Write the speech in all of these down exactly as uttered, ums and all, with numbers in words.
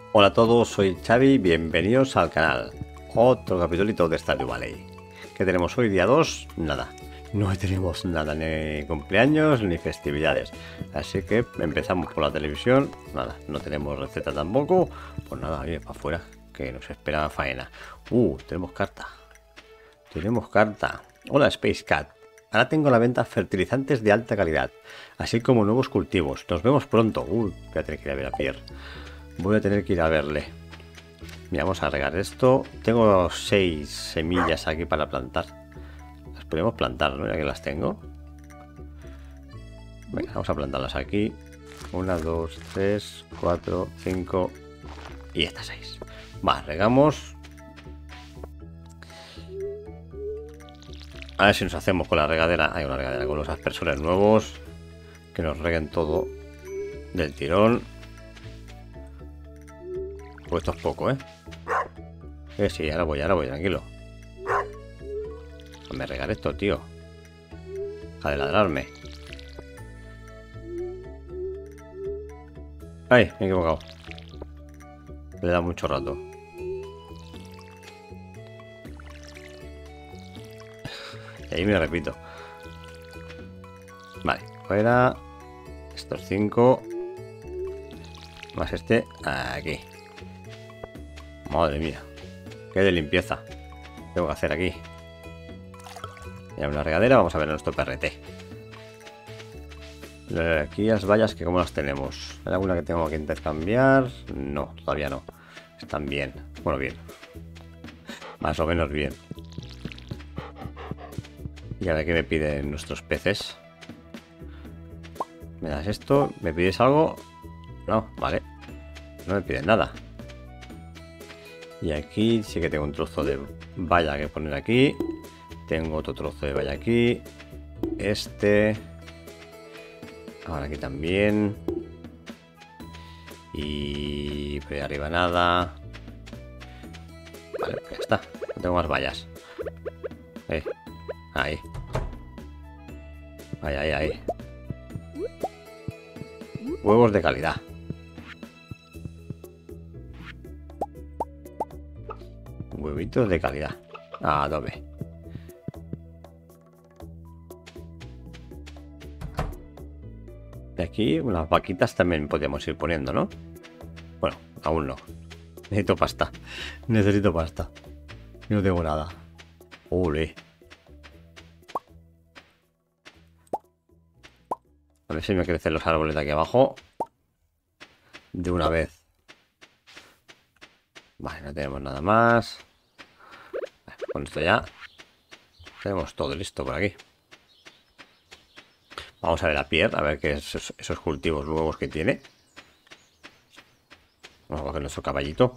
Hola a todos, soy Xavi, bienvenidos al canal. Otro capitulito de Stardew Valley. ¿Qué tenemos hoy? Día dos, nada. No tenemos nada, ni cumpleaños ni festividades. Así que empezamos por la televisión. Nada, no tenemos receta tampoco. Pues nada, oye, para afuera, que nos espera faena. Uh, tenemos carta. Tenemos carta. Hola Space Cat. Ahora tengo a la venta fertilizantes de alta calidad, así como nuevos cultivos. Nos vemos pronto. Uy, voy a tener que ir a ver a Pierre. Voy a tener que ir a verle. Mira, vamos a regar esto. Tengo seis semillas aquí para plantar. Las podemos plantar, ¿no? Ya que las tengo. Venga, vamos a plantarlas aquí. Una, dos, tres, cuatro, cinco y estas seis. Va, regamos. A ver si nos hacemos con la regadera. Hay una regadera con los aspersores nuevos. Que nos reguen todo del tirón. Pues esto es poco, ¿eh? Eh, sí, ahora voy, ahora voy, tranquilo. Me regar esto, tío. Deja de ladrarme. Ay, me he equivocado. Le da mucho rato. Y ahí me repito. Vale, fuera. Estos cinco. Más este aquí. Madre mía. Qué de limpieza tengo que hacer aquí. Mira, una regadera. Vamos a ver nuestro P R T. Aquí las vallas, que como las tenemos. ¿Hay alguna que tengo que intercambiar? No, todavía no. Están bien. Bueno, bien. Más o menos bien. Y a ver qué me piden nuestros peces. ¿Me das esto? ¿Me pides algo? No, vale. No me piden nada. Y aquí sí que tengo un trozo de valla que poner aquí. Tengo otro trozo de valla aquí. Este. Ahora aquí también. Y por ahí arriba nada. Vale, ya está. No tengo más vallas. Eh, ahí. Ahí, ahí, ahí. Huevos de calidad. Huevitos de calidad. Adobe. De aquí unas vaquitas también podríamos ir poniendo, ¿no? Bueno, aún no. Necesito pasta. Necesito pasta. No tengo nada. Ole. A ver si me crecen los árboles de aquí abajo. De una vez. Vale, no tenemos nada más. Vale, con esto ya tenemos todo listo por aquí. Vamos a ver a Pierre, a ver qué es esos, esos cultivos nuevos que tiene. Vamos a coger nuestro caballito.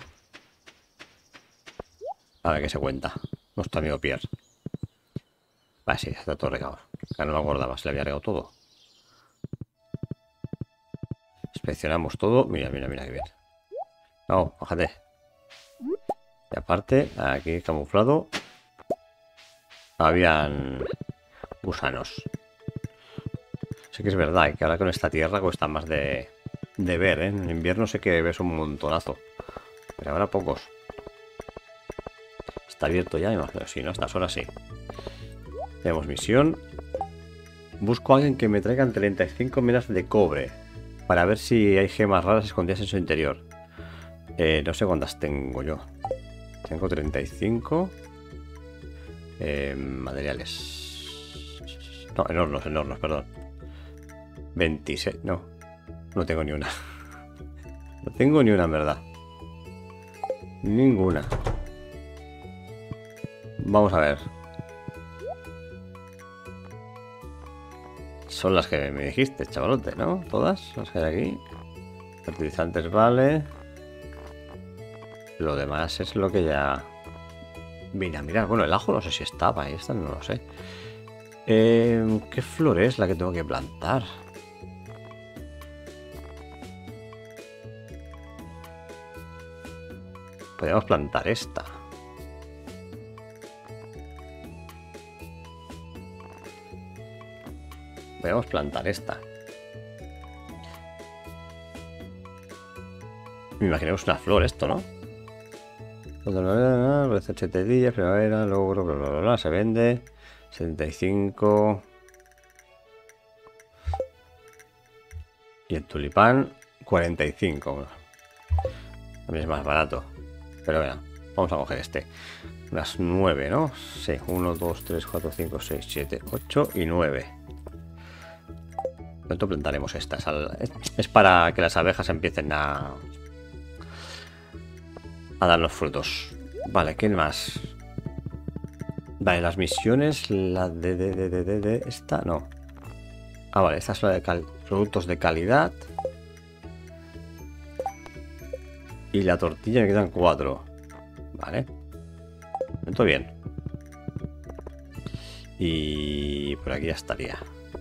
A ver qué se cuenta nuestro amigo Pierre. Vale, sí, está todo regado. Ya no me acordaba, se le había regado todo. Inspeccionamos todo. Mira, mira, mira qué bien. No, bájate. Y aparte, aquí camuflado, habían gusanos. Sí que es verdad que ahora con esta tierra cuesta más de, de ver, ¿eh? En invierno sé que ves un montonazo, pero ahora pocos. Está abierto ya, me imagino. Sí, ¿no? A estas horas sí. Tenemos misión. Busco a alguien que me traiga treinta y cinco minas de cobre para ver si hay gemas raras escondidas en su interior. Eh, no sé cuántas tengo yo. Tengo treinta y cinco eh, materiales. No, en hornos, en hornos, perdón. veintiséis, no. No tengo ni una. No tengo ni una, en verdad. Ninguna. Vamos a ver. Son las que me dijiste, chavalote, ¿no? Todas las que hay aquí. Fertilizantes, vale. Lo demás es lo que ya... Mira, mira, bueno, el ajo no sé si estaba ahí, esta no lo sé. Eh, ¿Qué flor es la que tengo que plantar? Podríamos plantar esta. Podríamos plantar esta. Me imagino que es una flor esto, ¿no? siete días, primavera, logro, bla, bla, bla, bla, se vende. setenta y cinco. Y el tulipán, cuarenta y cinco. También es más barato. Pero bueno, vamos a coger este. Las nueve, ¿no? Sí, uno, dos, tres, cuatro, cinco, seis, siete, ocho y nueve. ¿Cuánto plantaremos estas? Es para que las abejas empiecen a... a dar los frutos. Vale, ¿qué más? Vale, las misiones, la de, de, de, de, de, de esta, no. Ah, vale, esta es la de cal productos de calidad. Y la tortilla me quedan cuatro. Vale. Todo bien. Y por aquí ya estaría.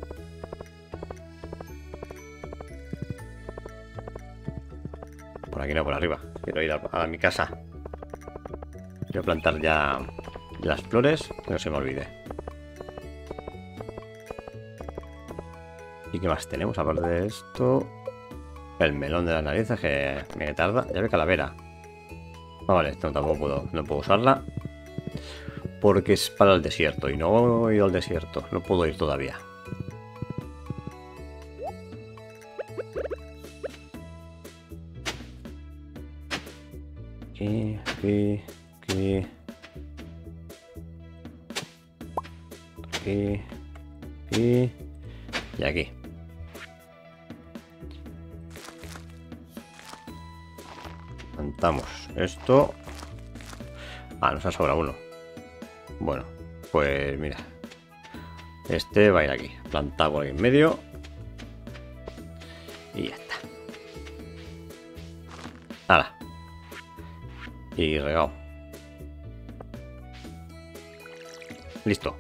Por aquí no, por arriba. Quiero ir a, a mi casa. Quiero plantar ya las flores, que no se me olvide. ¿Y qué más tenemos aparte de esto? El melón de las narices, que me tarda. Ya ve calavera. Ah, vale, esto tampoco puedo, no puedo usarla. Porque es para el desierto. Y no he ido al desierto. No puedo ir todavía. Aquí, aquí, aquí. Aquí. Aquí. Y aquí. Plantamos esto. Ah, nos ha sobrado uno. Bueno, pues mira. Este va a ir aquí. Plantado por aquí en medio. Y ya está. Hala. Y regado. Listo.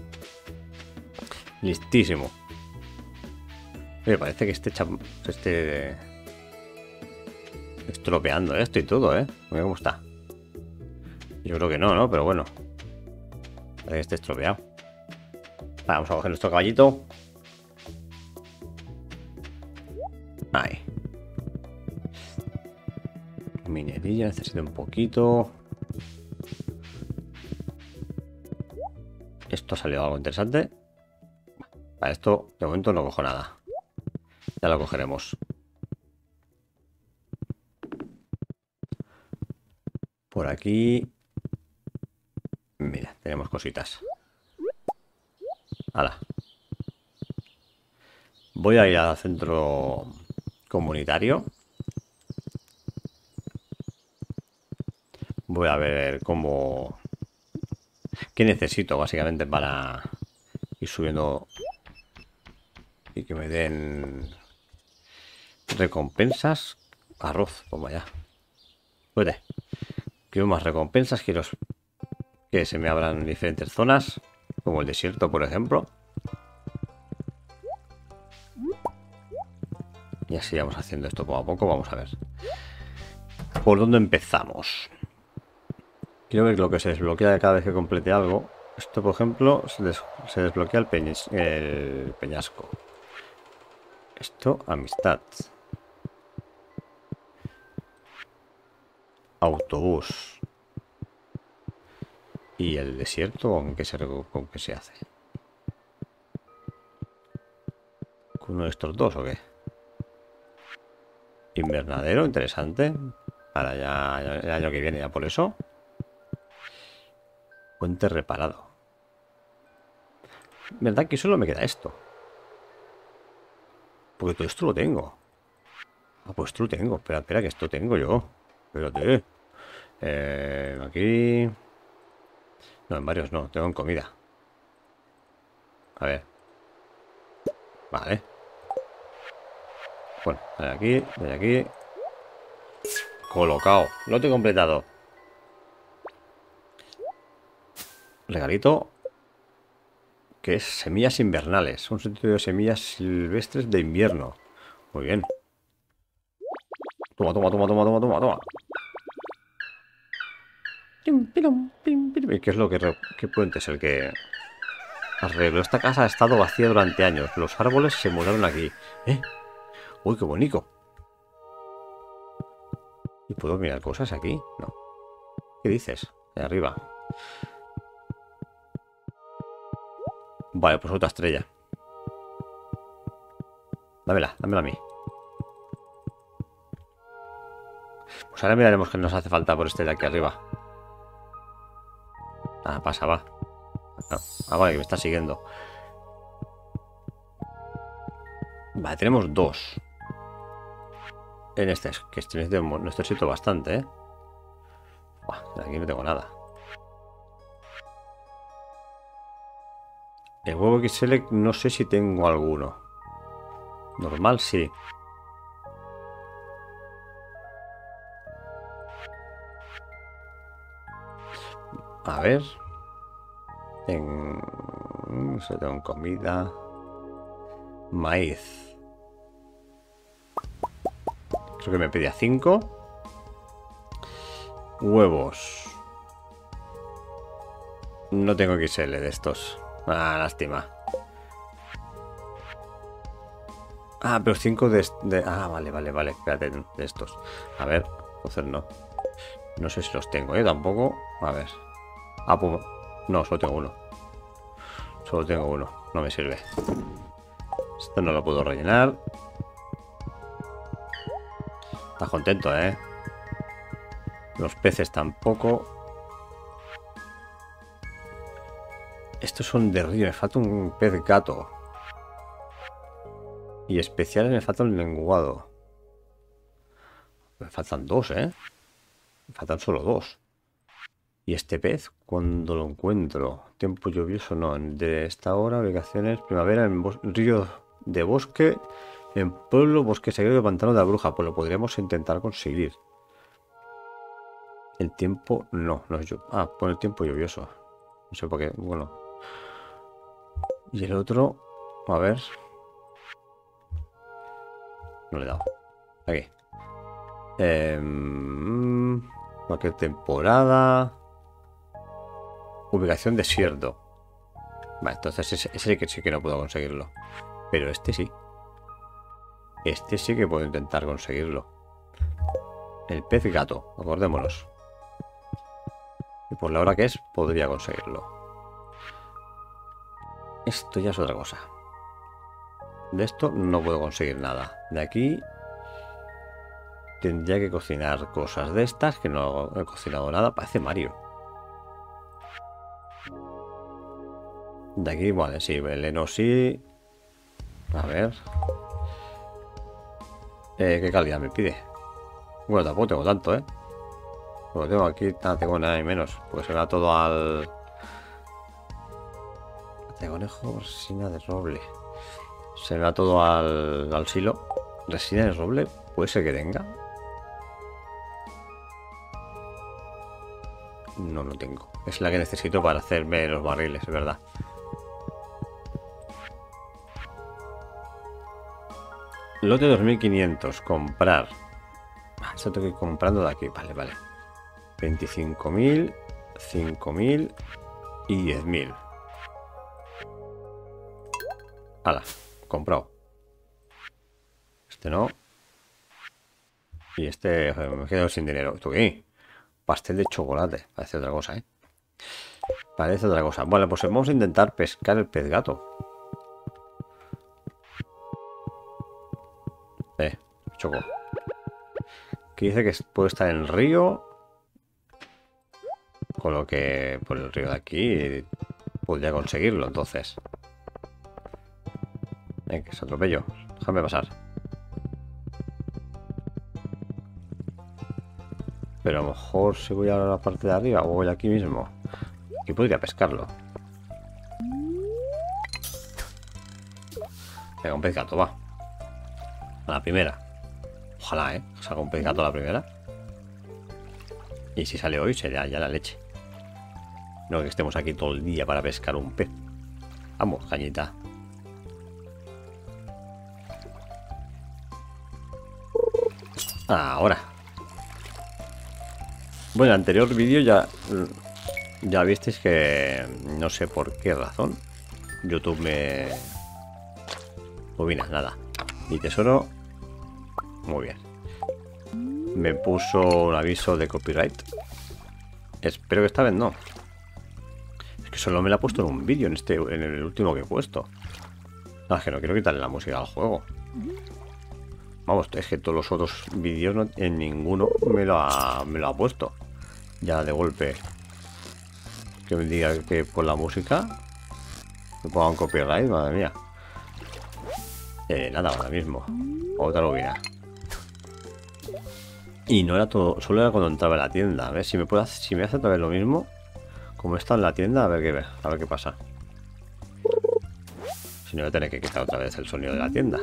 Listísimo. Me parece que este cham... este estropeando esto y todo, ¿eh? Mira cómo está. Yo creo que no, ¿no? Pero bueno. Parece que esté estropeado. Vale, vamos a coger nuestro caballito. Ahí. Minerilla, necesito un poquito. Esto ha salido algo interesante. Para esto, de momento no cojo nada. Ya lo cogeremos. Por aquí. Mira, tenemos cositas. Hala. Voy a ir al centro comunitario. Voy a ver cómo... qué necesito básicamente para ir subiendo y que me den recompensas. Arroz, pues vaya. Puede. Quiero más recompensas, quiero que se me abran diferentes zonas, como el desierto, por ejemplo. Y así vamos haciendo esto poco a poco. Vamos a ver por dónde empezamos. Quiero ver lo que se desbloquea cada vez que complete algo. Esto, por ejemplo, se, des se desbloquea el, peñas el peñasco. Esto, amistad. Autobús. ¿Y el desierto con qué se, con qué se hace? ¿Con uno de estos dos o qué? Invernadero, interesante. Para ya, ya el año que viene, ya por eso. Puente reparado. ¿Verdad que solo me queda esto? Porque todo esto lo tengo. Ah, pues esto lo tengo. Espera, espera, que esto tengo yo. Espérate. Eh, aquí... No, en varios no. Tengo en comida. A ver. Vale. Bueno, de aquí, de aquí. Colocado. Lo tengo completado. Regalito. Que es semillas invernales. Un sentido de semillas silvestres de invierno. Muy bien. Toma, toma, toma, toma, toma, toma, toma. ¿Qué es lo que... ¿Qué puente es el que... arreglo? Esta casa ha estado vacía durante años. Los árboles se mudaron aquí. ¿Eh? Uy, qué bonito. ¿Y puedo mirar cosas aquí? No. ¿Qué dices? De arriba. Vale, pues otra estrella. Dámela, dámela a mí. Pues ahora miraremos qué nos hace falta por este de aquí arriba. Ah, pasa, va. Ah, vale, que me está siguiendo. Vale, tenemos dos. En este, que este necesito bastante, ¿eh? Buah, aquí no tengo nada. El huevo X L no sé si tengo alguno. Normal, sí. A ver. En... No sé, tengo comida. Maíz. Creo que me pedía cinco. Huevos. No tengo X L de estos. Ah, lástima. Ah, pero cinco de, de... Ah, vale, vale, vale. Espérate, de estos. A ver, entonces no. No sé si los tengo, ¿eh? Tampoco. A ver. Ah, pues... No, solo tengo uno. Solo tengo uno. No me sirve. Esto no lo puedo rellenar. Estás contento, ¿eh? Los peces tampoco. Estos son de río. Me falta un pez gato. Y especiales me falta un lenguado. Me faltan dos, ¿eh? Me faltan solo dos. Y este pez, cuando lo encuentro, tiempo lluvioso, no. De esta hora, ubicaciones, primavera, en río de bosque, en pueblo, bosque secreto, pantano de la bruja. Pues lo podríamos intentar conseguir. El tiempo, no, no es yo. Ah, pone el tiempo lluvioso. No sé por qué, bueno. Y el otro, a ver. No le he dado. Aquí. Eh, cualquier temporada. Ubicación desierto. Vale, entonces ese, ese que sí que no puedo conseguirlo. Pero este sí. Este sí que puedo intentar conseguirlo. El pez gato, acordémonos. Y por la hora que es, podría conseguirlo. Esto ya es otra cosa. De esto no puedo conseguir nada. De aquí tendría que cocinar cosas de estas, que no he cocinado nada. Parece Mario. De aquí, vale, sí, veneno sí. A ver. Eh, ¿qué calidad me pide? Bueno, tampoco tengo tanto, ¿eh? Porque tengo aquí, no tengo nada y menos. Porque se me va todo al... De conejo, resina de roble. Se me va todo al, al silo. Resina de roble, puede ser que tenga. No, no tengo. Es la que necesito para hacerme los barriles, es verdad. Lote dos mil quinientos, comprar. Ah, esto tengo que ir comprando de aquí. Vale, vale. veinticinco mil, cinco mil y diez mil. Hala, comprado. Este no. Y este me quedo sin dinero. ¿Esto qué? Pastel de chocolate. Parece otra cosa, ¿eh? Parece otra cosa. Bueno, pues vamos a intentar pescar el pez gato. Eh, choco. Que dice que puede estar en el río. Con lo que por el río de aquí podría conseguirlo, entonces. Eh, que se atropello. Déjame pasar. Pero a lo mejor si voy a la parte de arriba o voy aquí mismo. Aquí podría pescarlo. Venga, un pez gato, va. A la primera. Ojalá, ¿eh? Salga un pez gato a la primera. Y si sale hoy, sería ya la leche. No que estemos aquí todo el día para pescar un pez. Vamos, cañita. Ahora. Bueno, en el anterior vídeo ya... Ya visteis que... No sé por qué razón. YouTube me... Bobina, nada. Mi tesoro... Muy bien. me puso un aviso de copyright. Espero que esta vez no. Es que solo me la ha puesto en un vídeo, en este, en el último que he puesto. No, es que no quiero quitarle la música al juego. Vamos, es que todos los otros vídeos no, en ninguno me lo, ha, me lo ha puesto. Ya de golpe. Que me diga que por la música me ponga un copyright, madre mía. Eh, nada, ahora mismo. Otra lobina. Y no era todo, solo era cuando entraba en la tienda. A ver si me puede hacer, si me hace otra vez lo mismo. Como está en la tienda, a ver qué a ver qué pasa. Si no, voy a tener que quitar otra vez el sonido de la tienda.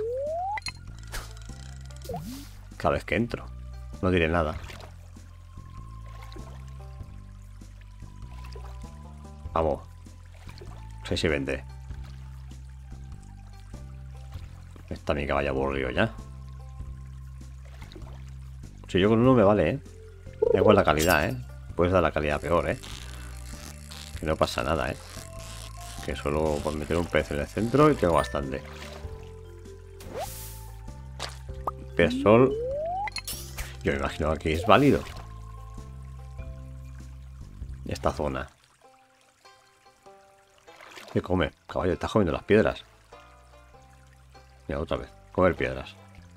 Cada vez que entro. No diré nada. Vamos. seis y veinte. Está mi caballo aburrido ya. Si yo con uno me vale, ¿eh? Da igual la calidad, ¿eh? Puedes dar la calidad peor, ¿eh? Que no pasa nada, ¿eh? Que solo por meter un pez en el centro y tengo bastante. Pez sol. Yo me imagino que es válido. Esta zona. ¿Qué come? Caballo, estás comiendo las piedras. Mira, otra vez. Comer piedras.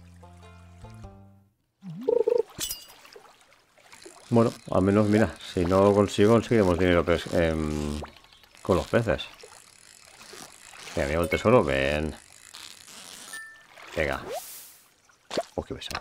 Bueno, al menos, mira, si no consigo, conseguiremos dinero eh, con los peces. Venga, amigo, el tesoro, ven. Venga. Oh, qué pesados.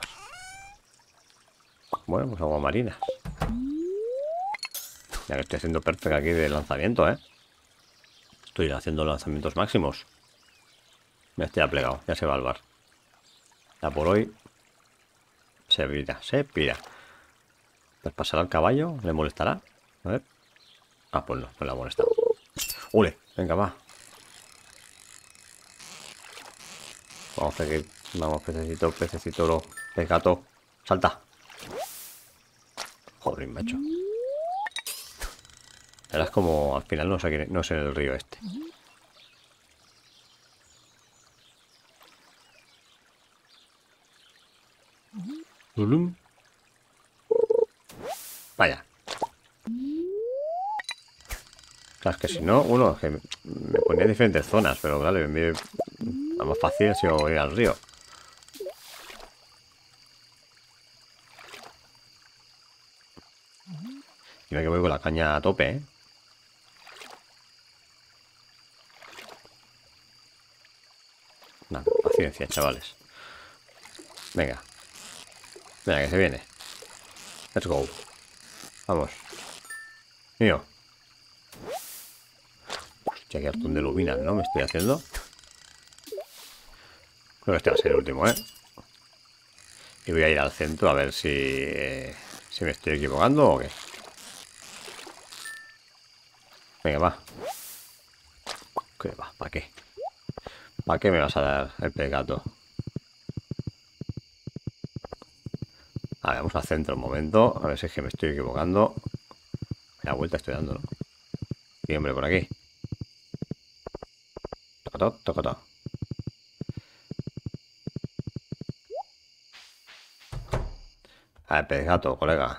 Bueno, pues agua marinas. Ya que estoy haciendo perfecto aquí de lanzamiento, ¿eh? Estoy haciendo lanzamientos máximos. Me estoy aplegado, ya se va al bar. Ya por hoy se pira, se pira. Pues pasará al caballo, le molestará. A ver. Ah, pues no, no le ha molestado. ¡Ule! Venga, va. Vamos a seguir. Vamos, pececito, pececito, lo. El gato. Salta. Joder, macho. Verás como al final no sé, no sé en el río este. Ulum. Vaya. Claro, es que si no, uno, es que me ponía en diferentes zonas, pero claro, lo más fácil ha sido ir al río. Y me que voy con la caña a tope, ¿eh? No, paciencia, chavales. Venga. Venga, que se viene. Let's go. Vamos. Mío. Hostia, qué hartón de lubinas, ¿no? Me estoy haciendo. Creo que este va a ser el último, ¿eh? Y voy a ir al centro a ver si... Eh, si me estoy equivocando o qué. Venga, va. ¿Qué va? ¿Para qué? ¿Para qué me vas a dar el pegato? A ver, vamos al centro un momento. A ver si es que me estoy equivocando. La vuelta estoy dando, ¿no? Y hombre, por aquí. Tocotó, tocotó. A ver, pez gato, colega.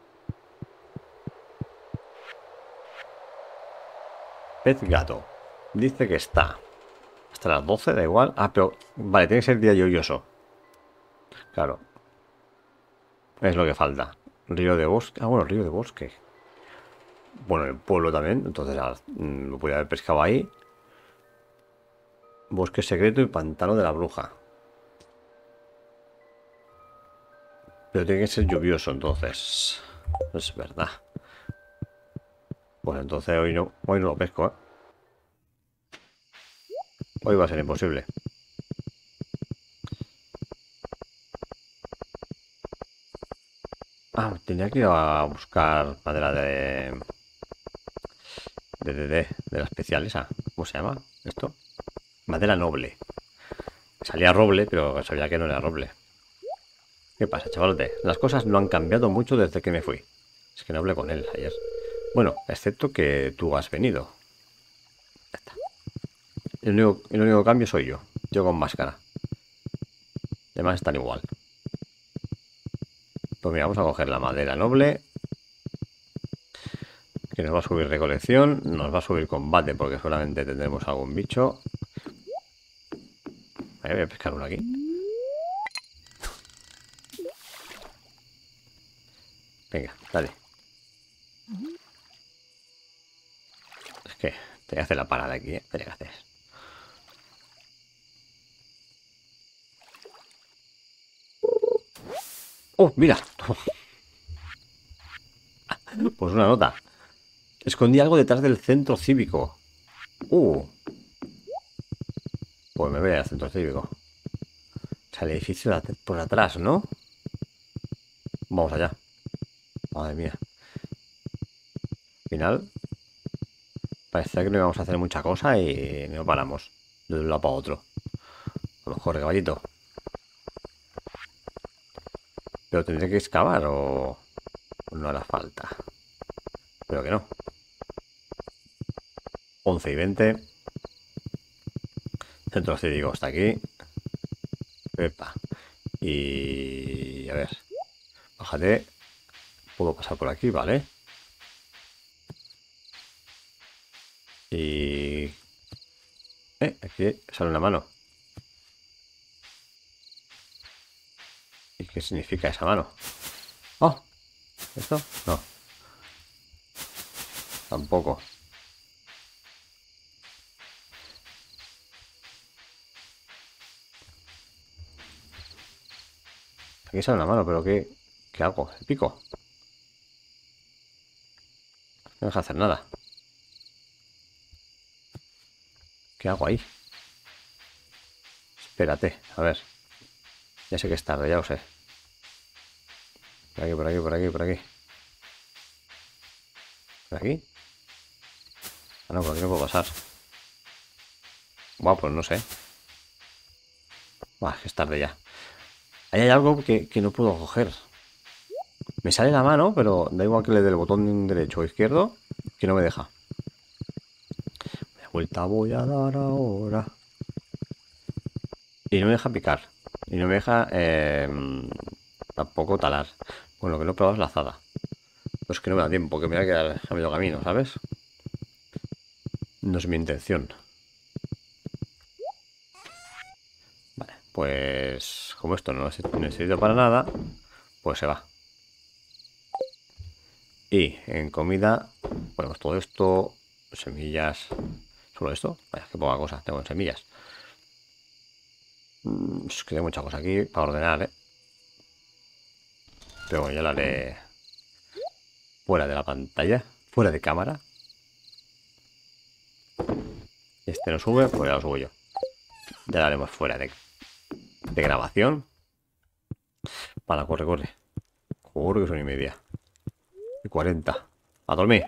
Pez gato. Dice que está hasta las doce, da igual. Ah, pero... Vale, tiene que ser día lluvioso. Claro. Es lo que falta. Río de bosque. Ah, bueno, río de bosque. Bueno, el pueblo también. Entonces mm, lo podía haber pescado ahí. Bosque secreto y pantano de la bruja. Pero tiene que ser lluvioso, entonces. Es verdad. Pues entonces hoy no, hoy no lo pesco, ¿eh? Hoy va a ser imposible. Ah, tenía que ir a buscar madera de... De, de, de, de la especial esa. ¿Cómo se llama esto? Madera noble. Salía roble, pero sabía que no era roble. ¿Qué pasa, chavalote? Las cosas no han cambiado mucho desde que me fui. Es que no hablé con él ayer. Bueno, excepto que tú has venido. Ya está. El único, el único cambio soy yo. Yo con máscara. Además están igual. Pues mira, vamos a coger la madera noble, que nos va a subir recolección, nos va a subir combate porque solamente tendremos algún bicho. Voy a pescar uno aquí. Venga, dale. Es que te hace la parada aquí, ¿eh? Tenía que hacer. ¡Oh, mira! Pues una nota. Escondí algo detrás del centro cívico. Uh. Pues me voy al centro cívico. O sea, el edificio por atrás, ¿no? Vamos allá. Madre mía. Al final parecía que no íbamos a hacer mucha cosa y no paramos de un lado para otro. A lo mejor, caballito. Pero tendré que excavar o no hará falta. Pero que no. once y veinte. Centro cívico está aquí. Epa. Y a ver. Bájate. Puedo pasar por aquí, ¿vale? Y... Eh, aquí sale una mano. ¿Y qué significa esa mano? ¡Oh! ¿Esto? No. Tampoco. Aquí sale una mano, pero ¿qué, qué hago? ¿El pico? No deja hacer nada. ¿Qué hago ahí? Espérate, a ver. Ya sé que es tarde, ya lo sé. Por aquí, por aquí, por aquí, por aquí. ¿Por aquí? Ah, no, por aquí no puedo pasar. Buah, pues no sé. Buah, es que es tarde ya. Ahí hay algo que, que no puedo coger. Me sale la mano, pero da igual que le dé el botón derecho o izquierdo, que no me deja. De vuelta voy a dar ahora. Y no me deja picar. Y no me deja eh, tampoco talar. Bueno, lo que no he probado es la azada. Pues que no me da tiempo, que me voy a quedar a medio camino, ¿sabes? No es mi intención. Vale, pues como esto no necesito para nada, pues se va. Y en comida, ponemos todo esto, semillas, solo esto. Vaya, qué poca cosa tengo en semillas. Es que hay mucha cosa aquí para ordenar, ¿eh? Pero bueno, ya la haré fuera de la pantalla, fuera de cámara. Este no sube, pues ya lo subo yo. Ya lo haremos fuera de, de grabación. Para, corre, corre. Corre que son y media. Y cuarenta. A dormir.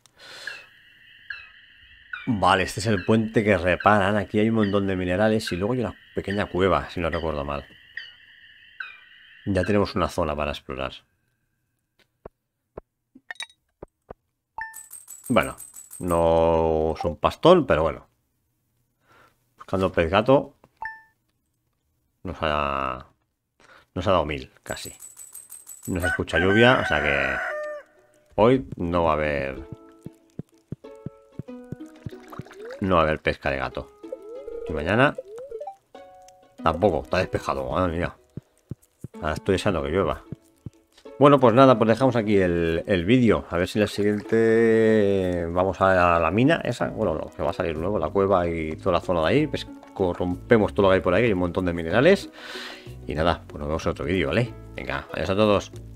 Vale, este es el puente que reparan. Aquí hay un montón de minerales y luego hay una pequeña cueva, si no recuerdo mal. Ya tenemos una zona para explorar. Bueno, no es un pastón, pero bueno. Buscando pez gato. Nos ha, nos ha dado mil, casi. No se escucha lluvia, o sea que hoy no va a haber... No va a haber pesca de gato. Y mañana tampoco, está despejado, madre mía. Ahora estoy deseando que llueva. Bueno, pues nada, pues dejamos aquí el, el vídeo. A ver si en el siguiente vamos a la mina esa. Bueno, no, que va a salir luego la cueva y toda la zona de ahí. Pues corrompemos todo lo que hay por ahí, hay un montón de minerales. Y nada, pues nos vemos en otro vídeo, ¿vale? Venga, adiós a todos.